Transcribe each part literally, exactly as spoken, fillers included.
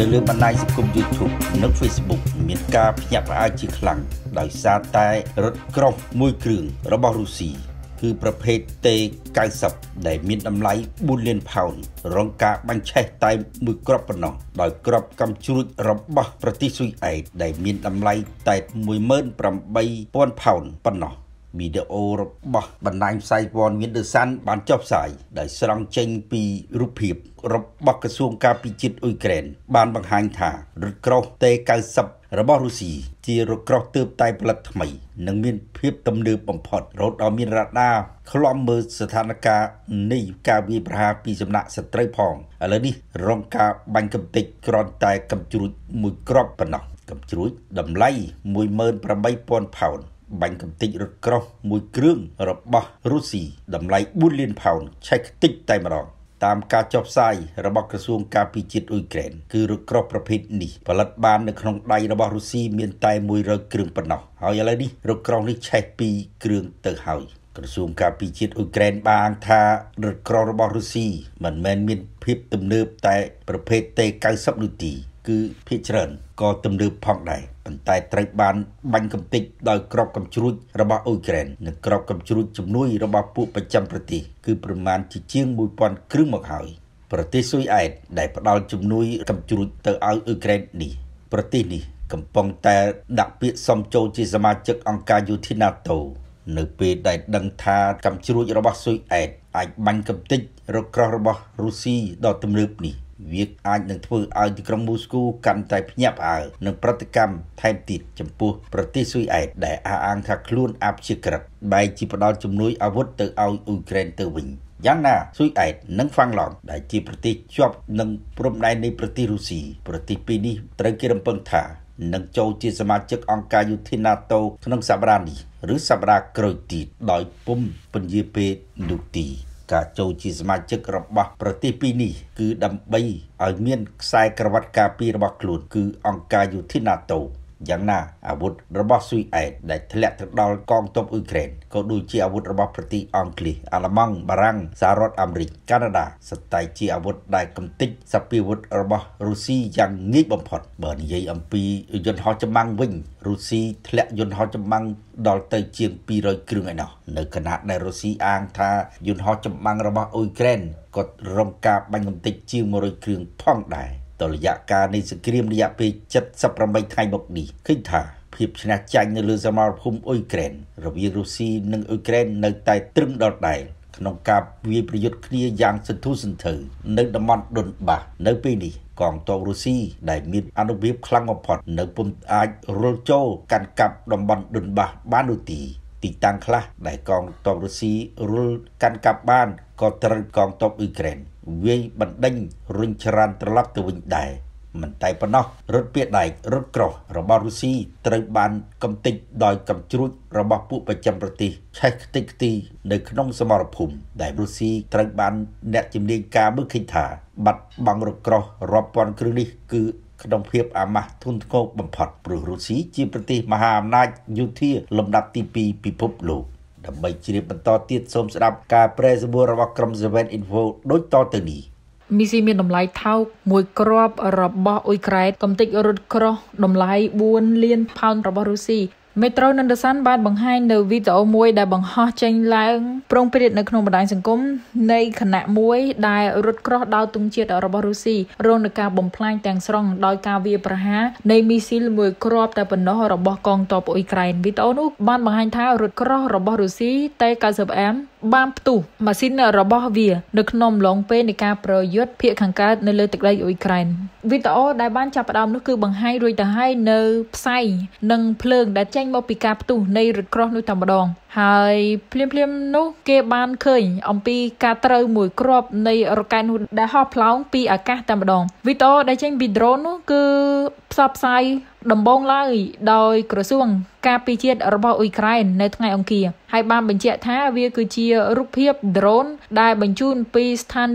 នៅលើបណ្ដាញសង្គម YouTube និង Facebook មានការភ្ញាក់ផ្អើលជាខ្លាំងដោយសារតែរថក្រោះមួយគ្រឿងរបស់រុស្ស៊ីគឺប្រភេទ T เก้าสิบ ដែលមានតម្លៃbốnលានផោនរងការបាញ់ឆេះតែមួយគ្រាប់ប៉ុណ្ណោះដោយគ្រាប់កាំជ្រួចរបស់ប្រទេសស៊ុយអែតដែលមានតម្លៃតែមួយម៉ឺនប្រាំបីពាន់ផោនប៉ុណ្ណោះវីដេអូរបស់បណ្ដាញផ្សាយព័ត៌មាន The Sun បានចុះផ្សាយដោយស្រង់ចេញពីរូបភាពរបស់ក្រសួងការពារជាតិអ៊ុយក្រែនបានបង្ហាញថារថក្រោះ T เก้าสิบ របស់រុស្ស៊ីជារថក្រោះទើបតែផលិតថ្មីនិងមានភាពទំនើបបំផុតរហូតដល់មានរ៉ាដាឃ្លាំមើលស្ថានភាពនៃការវាយប្រហារពីសំណាក់សត្រូវផងឥឡូវនេះរងការបាញ់កំទេចគ្រាន់តែកំជ្រួចមួយគ្រាប់ប៉ុណ្ណោះកំជ្រួចតម្លៃមួយម៉ឺនប្រាំបីពាន់ផោនបាញ់កំទេចរថក្រោះមួយគ្រឿងរបស់រុស្ស៊ីតម្លៃbốnលានផោនឆេះខ្ទេចតែម្ដងតាមការចុះផ្សាយរបស់ក្រសួងការពារជាតិអ៊ុយក្រែនគឺរថក្រោះប្រភេទនេះផលិតបាននៅក្នុងដៃរបស់រុស្ស៊ីមានតែមួយរយគ្រឿងប៉ុណ្ណោះហើយឥឡូវនេះរថក្រោះនេះឆេះពីរគ្រឿងទៅហើយក្រសួងការពារជាតិអ៊ុយក្រែនបានថារថក្រោះរបស់រុស្ស៊ីមិនមែនមានភាពទំនើបតែប្រភេទ T เก้าสิบ នោះទេគឺភាគច្រើនក៏ទំនើបផងដែរប៉ុន្តែត្រូវបានបាញ់កំទេចដោយគ្រាប់កាំជ្រួចរបស់អ៊ុយក្រែននិងគ្រាប់កាំជ្រួចជំនួយរបស់ពួកប្រចាំប្រទេសគឺប្រមាណជាជាងមួយពាន់គ្រឿងមកហើយប្រទេសស៊ុយអែតដែលផ្ដល់ជំនួយកាំជ្រួចទៅឲ្យអ៊ុយក្រែននេះប្រទេសនេះកំពុងតែដាក់ពាក្យសុំចូលជាសមាជិកអង្គការយោធា NATO នៅពេលដែលដឹងថាកាំជ្រួចរបស់ស៊ុយអែតអាចបាញ់កំទេចរថក្រោះរបស់រុស្ស៊ីដ៏ទំនើបនេះវាអាចនឹងធ្វើឲ្យទីក្រុងមូស្គូកាន់តែភ្ញាក់ផ្អើលនឹងប្រតិកម្មថែមទៀតចំពោះប្រទេសស៊ុយអែតដែលអះអាងថាខ្លួនអព្យាក្រឹតបែរជាផ្ដល់ជំនួយអាវុធទៅឲ្យអ៊ុយក្រែនទៅវិញយ៉ាងណាស៊ុយអែតនិងហ្វាំងឡង់ដែលជាប្រទេសជាប់នឹងព្រំដែននៃប្រទេសរុស្ស៊ីប្រទេសពីរនេះត្រូវគេរំពឹងថានឹងចូលជាសមាជិកអង្គការយោធា NATO ក្នុងសប្តាហ៍នេះឬសប្តាហ៍ក្រោយទៀតដោយពុំពន្យាពេលនោះទេការចូលជាសមាជិករបស់ប្រទេសពីរនេះគឺដើម្បីឲ្យមានខ្សែក្រវ៉ាត់ការពាររបស់ខ្លួនគឺអង្គការយោធា NATO យ៉ាងណាអាវុធរបស់ស៊ុយអែតដែលធ្លាក់ទៅដល់កងទ័ពអ៊ុយក្រែនក៏ដូចជាអាវុធរបស់ប្រទេសអង់គ្លេសអាល្លឺម៉ង់បារាំងសហរដ្ឋអាមេរិកកាណាដាសុទ្ធតែជាអាវុធដែលកំទេចសព្វាវុធរបស់រុស្ស៊ីយ៉ាងងាយបំផុតបើនិយាយអំពីយន្តហោះចម្បាំងវិញរុស្ស៊ីធ្លាក់យន្តហោះចម្បាំងដល់ទៅជាងពីររយគ្រឿងឯណោះនៅខណៈដែលរុស្ស៊ីអាងថាយន្តហោះចម្បាំងរបស់អ៊ុយក្រែនក៏រងការបាញ់កំទេចជាងមួយរយគ្រឿងផងដែរតរយៈកាលនៃសង្គ្រាមរយៈពេលเจ็ดสิบแปดថ្ងៃមកនេះឃើញថាភាពឈ្នះចាញ់នៅលើសមរភូមិអ៊ុយក្រែនរវាងរុស្ស៊ីនិងអ៊ុយក្រែននៅតែត្រឹមដល់ដែរក្នុងការវាយប្រយុទ្ធគ្នាយ៉ាងសន្ធោសន្ធៅនៅតំបន់ដុនបាសនៅពេលនេះកងទ័ពរុស្ស៊ីដែលមានអានុភាពខ្លាំងបំផុតនៅពុំអាចរុលចូលកាន់កាប់តំបន់ដុនបាសបាននោះទេទីតាំងខ្លះដែលកងទ័ពរុស្ស៊ីរុលកាន់កាប់បានក៏ត្រូវកងទ័ពអ៊ុយក្រែនវាយបណ្ដេញរុញច្រានត្រឡប់ទៅវិញដែរមិនតែប៉ុណ្ណោះរថពាដែករថក្រោះរបស់រុស្ស៊ីត្រូវបានកំទេចដោយកាំជ្រួចរបស់ពួកប្រចាំប្រទេសឆេះខ្ទេចខ្ទីនៅក្នុងសមរភូមិដែលរុស្ស៊ីត្រូវបានអ្នកជំនាញការមើលឃើញថាបាត់បង់រថក្រោះរាប់ពាន់គ្រឿងនេះគឺក្នុងភាពអាម៉ាស់ធ្ងន់ធ្ងរបំផុតព្រោះរុស្ស៊ីជាប្រទេសមហាអំណាចយោធាលំដាប់ទីពីរពិភពលោកដើម្បីជ្រាបបន្តទៀតសូមស្ដាប់ការប្រែសម្រួលរបស់ក្រុម Seven Info ដូចតទៅនេះមីស៊ីមានតម្លៃថោកមួយគ្រាប់របស់អ៊ុយក្រែនកំទេចរថក្រោះតម្លៃbốnលានផោនរបស់រុស្ស៊ីមេត្រូនិងដេសានបានបង្ហាញនៅវីដេអូមួយដែលបង្ហោះចេញឡើងប្រងព្រាតនៅក្នុងបណ្ដាញសង្គមនៃគណៈមួយដែលរថក្រោះដោតទង់ជាតិរបស់រុស្ស៊ីរងនឹងការបំផ្លាញទាំងស្រុងដោយការវាយប្រហារនៃមីស៊ីលមួយគ្រាប់តែប៉ុណ្ណោះរបស់កងទ័ពអ៊ុយក្រែនវីដេអូនោះបានបង្ហាញថារថក្រោះរបស់រុស្ស៊ី T เก้าสิบ អេម បានផ្ទុះម៉ាស៊ីនរបស់វានៅក្នុងអំឡុងពេលនៃការប្រយុទ្ធភាគខាងកើតនៅលើទឹកដីអ៊ុយក្រែនវីដេអូដែលបានចាប់ផ្ដើមនោះគឺបង្ហាញរួចទៅហើយនៅផ្សៃនិងភ្លើងដែលចេញមកពីការផ្ទុះនៃរថក្រោះនោះតែម្ដងហើយភ្លាមភ្លាមនោះគេបានឃើញអំពីការត្រូវមួយគ្រាប់នៃរ៉ុកែតនោះដែលហោះផ្លោងពីអាកាសតែម្ដងវីដេអូដែលចេញពី drone នោះគឺផ្សព្វផ្សាយដំបូងឡើយដោយក្រសួងការពារជាតិរបស់អ៊ុយក្រែននៅថ្ងៃអង្គារហើយបានបញ្ជាក់ថាវាគឺជារូបភាព drone ដែលបញ្ជូនពីស្ថានីយ៍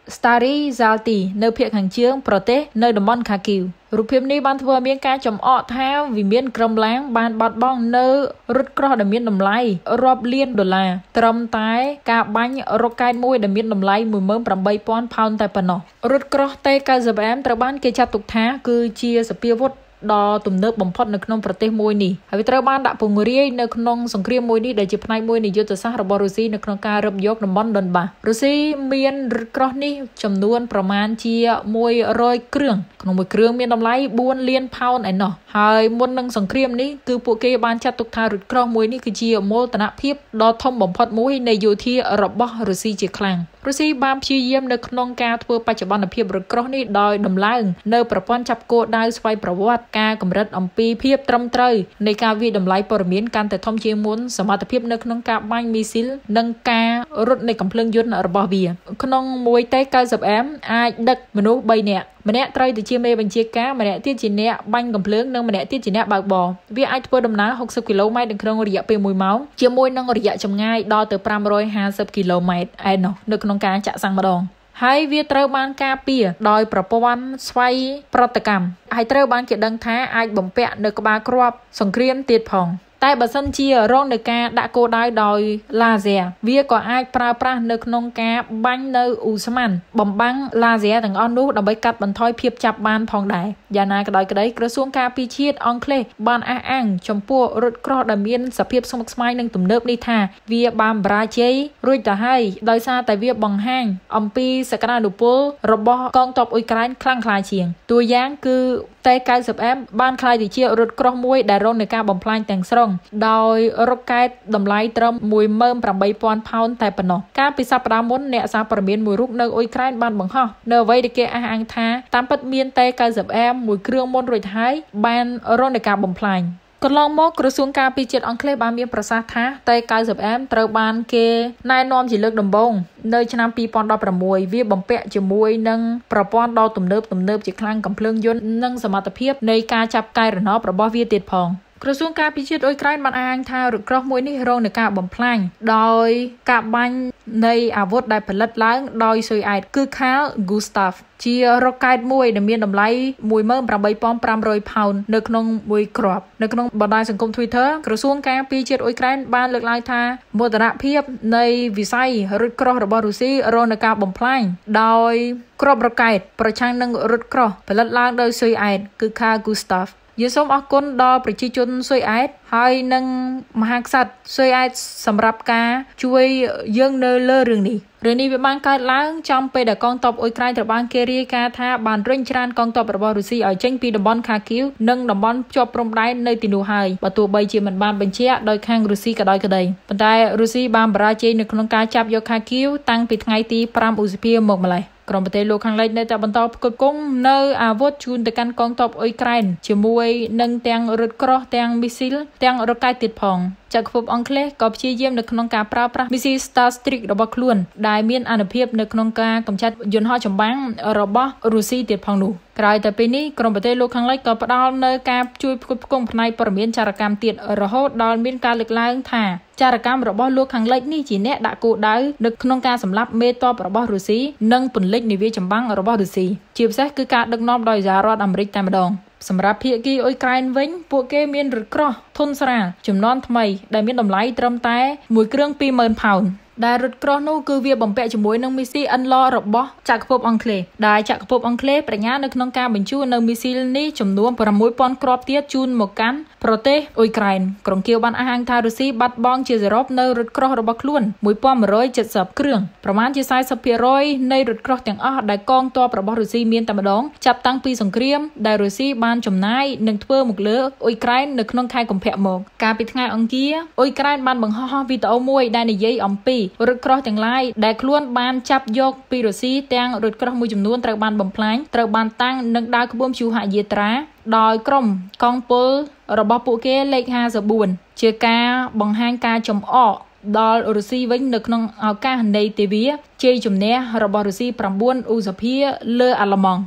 Stary Zalti នៅភាគខាងជើងប្រទេសនៅតំបន់ខាគីវរូបភាពនេះបានធ្វើឲ្យមានការចំអកថាវិមានក្រុមឡាងបានបាត់បង់នៅរថក្រោះដែលមានតម្លៃរាប់លានដុល្លារត្រឹមតែការបាញ់រ៉ុកកែតមួយដែលមានតម្លៃមួយម៉ឺនប្រាំបីពាន់ផោនតែប៉ុណ្ណោះរថក្រោះ T เก้าสิบ เอ็ม ត្រូវបានគេចាត់ទុកថាគឺជាសពាវុធដ៏ទំនើបបំផុតនៅក្នុងប្រទេសមួយនេះហើយវាត្រូវបានដាក់ពង្រាយនៅក្នុងសង្គ្រាមមួយនេះដែលជាផ្នែកមួយនៃយុទ្ធសាស្ត្ររបស់រុស្ស៊ីនៅក្នុងការរឹបយកតំបន់ដុនបាសរុស្ស៊ីមានរថក្រោះនេះចំនួនប្រមាណជាមួយរយគ្រឿងក្នុងមួយគ្រឿងមានតម្លៃបួនលានផោនឯណោះហើយមុននឹងសង្គ្រាមនេះគឺពួកគេបានចាត់ទុកថារថក្រោះមួយនេះគឺជាមោទនភាពដ៏ធំបំផុតមួយនៃយោធារបស់រុស្ស៊ីជាខ្លាំងរុស្ស៊ីបានព្យាយាមនៅក្នុងការធ្វើបច្ចុប្បន្នភាពរថក្រោះនេះដោយដំឡើងនៅប្រព័ន្ធចាប់គោលដៅស្វ័យប្រវត្តិការកម្រិតអំពីភាពត្រឹមត្រូវនៃការវិតម្លៃព័ត៌មានកាន់តែធំជាងមុនសមត្ថភាពនៅក្នុងការបាញ់មីស៊ីលនិងការរត់នៃកាំភ្លើងយន្តរបស់វាក្នុងមួយ T เก้าสิบ เอ็ม អាចដឹកមនុស្សបីនាក់ម្នាក់ត្រូវទៅជាមេបញ្ជាការម្នាក់ទៀតជាអ្នកបាញ់កាំភ្លើងនិងម្នាក់ទៀតជាអ្នកបើកបរវាអាចធ្វើដំណើរហុកសិបគីឡូម៉ែត្រនៅក្នុងរយៈពេលមួយម៉ោងជាមួយនឹងរយៈចម្ងាយដល់ទៅប្រាំរយហាសិបគីឡូម៉ែត្រឯណោះនៅក្នុងការចាក់សាំងម្ដងហើយវាត្រូវបានការពារដោយប្រព័ន្ធស្វ័យប្រតិកម្មហើយត្រូវបានគេដឹងថាអាចបំពាក់នៅក្បាលគ្រាប់សង្គ្រាមទៀតផងតែបើសិនជារងនឹងការដាក់គោលដៅដោយឡាហ្សេវាក៏អាចប្រើប្រាស់នៅក្នុងការបាញ់នៅឧស្ម័នបំបាំងឡាហ្សេទាំងអស់នោះដើម្បីកាត់បន្ថយភាពចាប់បានផងដែរយ៉ាងណាក៏ដោយក្តីក្រសួងការពារជាតិអង់គ្លេសបានអះអាងចំពោះរថក្រោះដែលមានសភាពស្មុគស្មាញនិងទំនើបនេះថាវាបានបរាជ័យរួចទៅហើយដោយសារតែវាបង្ហាញអំពីសក្តានុពលរបស់កងទ័ពអ៊ុយក្រែនខ្លាំងក្លាជាងតួយ៉ាងគឺ T เก้าสิบ เอ็ม បានក្លាយទៅជារថក្រោះមួយដែលរងនឹងការបំផ្លាញទាំងស្រុងដោយរ៉ុកកែតតម្លៃត្រឹមមួយម៉ឺនប្រាំបីពាន់ផោនតែប៉ុណ្ណោះកាលពីសប្តាហ៍មុនអ្នកសារព័ត៌មានមួយរូបនៅអ៊ុយក្រែនបានបង្ហោះនៅអ្វីដែលគេអះអាងថាតាមពិតមាន T เก้าสิบ เอ็ม មួយគ្រឿងមុនរួចហើយបានរងនឹងការបំផ្លាញកន្លងមកក្រសួងការពារជាតិអង់គ្លេសបានមានប្រសាសន៍ថា T เก้าสิบ เอ็ม ត្រូវបានគេណែនាំជាលើកដំបូងនៅឆ្នាំពីរពាន់ដប់ប្រាំមួយវាបំពាក់ជាមួយនឹងប្រព័ន្ធដ៏ទំនើបទំនើបជាខ្លាំងកាំភ្លើងយន្តនិងសមត្ថភាពនៃការចាប់កែរណបរបស់វាទៀតផងក្រសួងការពារជាតិអ៊ុយក្រែនបានអាងថារថក្រោះមួយនេះរងនឹងការបំផ្លាញដោយការបាញ់នៃអាវុធដែលផលិតឡើងដោយស៊ុយអែតគឺ Carl Gustaf ជារ៉ុកកែតមួយដែលមានតម្លៃមួយម៉ឺនប្រាំបីពាន់ប្រាំរយផោននៅក្នុងមួយគ្រាប់នៅក្នុងបណ្ដាញសង្គម Twitter ក្រសួងការពារជាតិអ៊ុយក្រែនបានលើកឡើងថាមោទនភាពនៃវិស័យរថក្រោះរបស់រុស្ស៊ីរងនឹងការបំផ្លាញដោយគ្រាប់រ៉ុកកែតប្រឆាំងនឹងរថក្រោះផលិតឡើងដោយស៊ុយអែតគឺ Carl Gustafយើងសូមអរគុណដល់ប្រជាជនស៊ុយអែតហើយនិងមហាក្សត្រស៊ុយអែតសម្រាប់ការជួយយើងនៅលើរឿងនេះរឿងនេះវាបានកើតឡើងចំពេលដែលកងទ័ពអ៊ុយក្រែនត្រូវបានគេរាយការណ៍ថាបានរុញច្រានកងទ័ពរបស់រុស្ស៊ីឲ្យចេញពីតំបន់ខាគីវនិងតំបន់ជាប់ព្រំដែននៅទីនោះហើយបើទោះបីជាមិនបានបញ្ជាក់ដោយខាងរុស្ស៊ីក៏ដោយក្តីប៉ុន្តែរុស្ស៊ីបានបរាជ័យនៅក្នុងការចាប់យកខាគីវតាំងពីថ្ងៃទីប្រាំឧសភាមកម្លេះក្រុមប្រទេសលោកខាងលិចនៅតែបន្តផ្គត់ផ្គង់នៅអាវុធជូនទៅកាន់កងទ័ពអ៊ុយក្រែនជាមួយនឹងទាំងរថក្រោះទាំងមីស៊ីលទាំងរ៉ុកកែតទៀតផងចក្រភពអង់គ្លេសក៏ព្យាយាមនៅក្នុងការប្រើប្រាស់មីស៊ីល Starstreak របស់ខ្លួនដែលមានអានុភាពនៅក្នុងការកម្ចាត់យន្តហោះចម្បាំងរបស់រុស្ស៊ីទៀតផងនោះក្រោយតែពេលនេះក្រុមប្រទេសលោកខាងលិចក៏ផ្ដល់នៅការជួយផ្គត់ផ្គង់ផ្នែកព័ត៌មានចារកម្មទៀតរហូតដល់មានការលើកឡើងថាចារកម្មរបស់លោកខាងលិចនេះជាអ្នកដាក់គោលដៅនៅក្នុងការសម្លាប់មេទ័ពរបស់រុស្ស៊ីនិងពន្លិចនាវាចម្បាំងរបស់រុស្ស៊ីជាពិសេសគឺការដឹកនាំដោយសហរដ្ឋអាមេរិកតែម្ដងសម្រាប់ភាគីអ៊ុយក្រែនវិញពួកគេមានរថក្រោះធុនស្រាលចំនួនថ្មីដែលមានតម្លៃត្រឹមតែមួយគ្រឿងពីរម៉ឺនផោនដែលរថក្រោះនោះគឺវាបំពាក់ជាមួយនឹងមីស៊ីល N L O របស់ចក្រភពអង់គ្លេសដែលចក្រភពអង់គ្លេសប្រាជ្ញានៅក្នុងការបញ្ជូននៅមីស៊ីលនេះចំនួនប្រាំមួយពាន់គ្រាប់ទៀតជូនមកកាន់ប្រទេសអ៊ុយក្រែនក្រុងគៀវបានអះអាងថារុស្ស៊ីបាត់បង់ជាសរុបនៅរថក្រោះរបស់ខ្លួនមួយពាន់មួយរយចិតសិបគ្រឿងប្រមាណជាសែសិបភាគរយនៃរថក្រោះទាំងអស់ដែលកងទ័ពរបស់រុស្ស៊ីមានតែម្ដងចាប់តាំងពីសង្គ្រាមដែលរុស្ស៊ីបានចំណាយនិងធ្វើមកលើអ៊ុយក្រែននៅក្នុងខែកុម្ភៈមកកាលពីថ្ងៃអង្គារអ៊ុយក្រែនបានបង្ហោះវីដេអូមួយដែលនិយាយអំពីរថក្រោះទាំងឡាយដែលខ្លួនបានចាប់យកពីរុស្ស៊ីទាំងរថក្រោះមួយចំនួនត្រូវបានបំផ្លាញត្រូវបានតាំងនិងដើរក្បួនព្យុហយាត្រាដោយក្រុមកងពលរបស់ពួកគេលេខห้าสิบสี่ជាការបង្ហាញការចំអកដល់រុស្ស៊ីវិញនៅក្នុងឱកាសនៃទិវាជ័យជំនះរបស់រុស្ស៊ីប្រាំបួនឧសភាលើអាល្លឺម៉ង់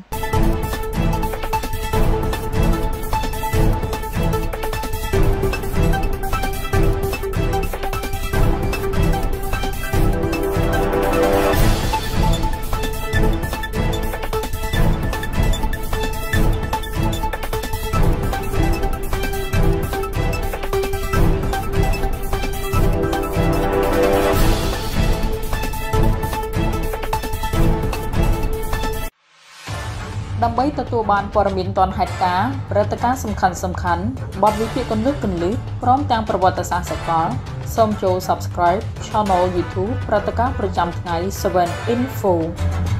ដើម្បីទទួលបានព័ត៌មានទាន់ហេតុការណ៍ព្រឹត្តិការណ៍សំខាន់សំខាន់បទវិភាគគន្លឹះគន្លឹះព្រមទាំងប្រវត្តិសាស្ត្រសកលសូមចូល Subscribe Channel YouTube ព្រឹត្តិការណ៍ប្រចាំថ្ងៃ seven Info